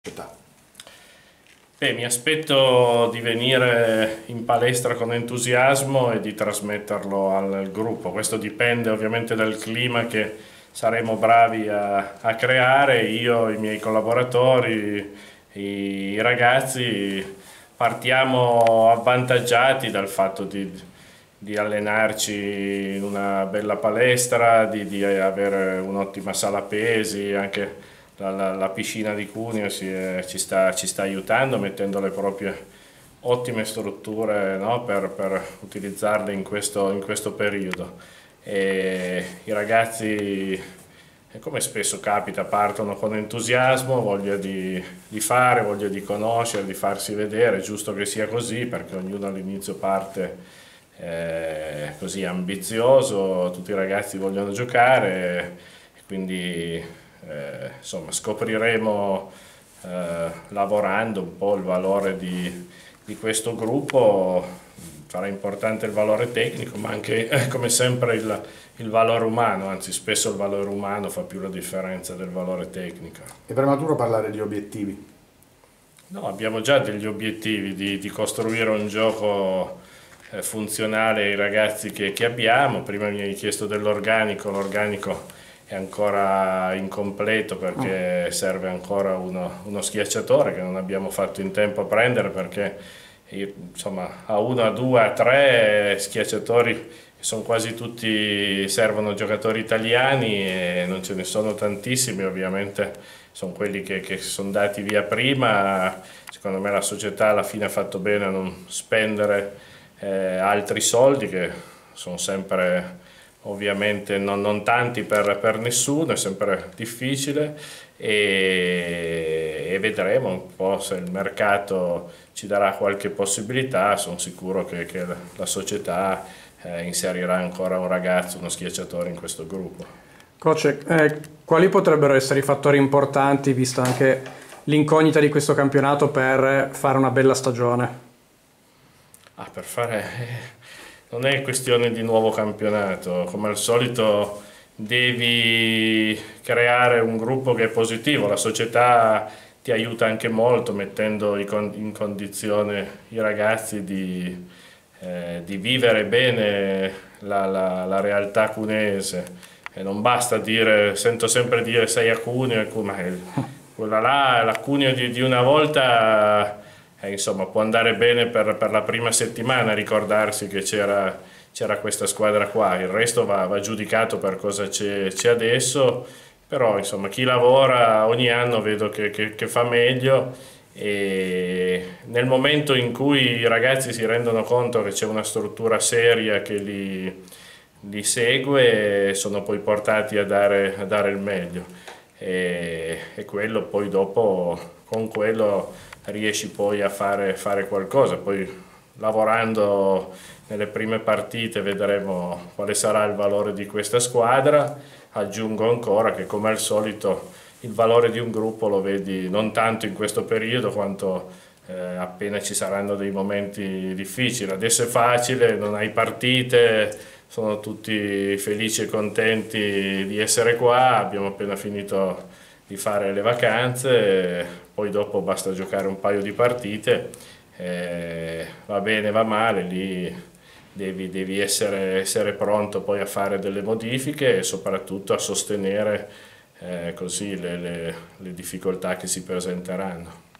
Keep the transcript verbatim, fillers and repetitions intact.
Città. Beh, mi aspetto di venire in palestra con entusiasmo e di trasmetterlo al gruppo. Questo dipende ovviamente dal clima che saremo bravi a, a creare. Io, i miei collaboratori, i, i ragazzi partiamo avvantaggiati dal fatto di, di allenarci in una bella palestra, di, di avere un'ottima sala pesi, anche la, la, la piscina di Cuneo si è- ci sta, ci sta aiutando mettendo le proprie ottime strutture, no, per, per utilizzarle in questo, in questo periodo. E i ragazzi, e come spesso capita, partono con entusiasmo, voglia di, di fare, voglia di conoscere, di farsi vedere. È giusto che sia così perché ognuno all'inizio parte eh, così ambizioso, tutti i ragazzi vogliono giocare e quindi eh, insomma scopriremo eh, lavorando un po' il valore di, di questo gruppo. Sarà importante il valore tecnico, ma anche eh, come sempre il, il valore umano, anzi spesso il valore umano fa più la differenza del valore tecnico. È prematuro parlare di obiettivi. No, abbiamo già degli obiettivi di, di costruire un gioco eh, funzionale ai ragazzi che, che abbiamo. Prima mi hai chiesto dell'organico, l'organico è ancora incompleto perché serve ancora uno, uno schiacciatore che non abbiamo fatto in tempo a prendere perché io, insomma, a uno, a due, a tre schiacciatori che sono quasi tutti, servono giocatori italiani e non ce ne sono tantissimi, ovviamente sono quelli che, che sono dati via prima. Secondo me la società alla fine ha fatto bene a non spendere eh, altri soldi che sono sempre ovviamente non, non tanti per, per nessuno, è sempre difficile e, e vedremo un po' se il mercato ci darà qualche possibilità. Sono sicuro che, che la società eh, inserirà ancora un ragazzo, uno schiacciatore in questo gruppo. Coach, eh, quali potrebbero essere i fattori importanti, vista anche l'incognita di questo campionato, per fare una bella stagione? Ah, per fare... Non è questione di nuovo campionato, come al solito devi creare un gruppo che è positivo, la società ti aiuta anche molto mettendo in condizione i ragazzi di, eh, di vivere bene la, la, la realtà cuneese. E non basta dire, sento sempre dire sei a Cuneo, ma quella là, la Cuneo di, di una volta... Eh, insomma, può andare bene per, per la prima settimana ricordarsi che c'era questa squadra qua, il resto va, va giudicato per cosa c'è adesso, però insomma chi lavora ogni anno vedo che, che, che fa meglio e nel momento in cui i ragazzi si rendono conto che c'è una struttura seria che li, li segue, sono poi portati a dare, a dare il meglio e, e quello poi dopo con quello riesci poi a fare, fare qualcosa, poi lavorando nelle prime partite vedremo quale sarà il valore di questa squadra. Aggiungo ancora che come al solito il valore di un gruppo lo vedi non tanto in questo periodo quanto eh, appena ci saranno dei momenti difficili. Adesso è facile, non hai partite, sono tutti felici e contenti di essere qua, abbiamo appena finito di fare le vacanze, poi dopo basta giocare un paio di partite, eh, va bene, va male, lì devi, devi essere, essere pronto poi a fare delle modifiche e soprattutto a sostenere eh, così le, le, le difficoltà che si presenteranno.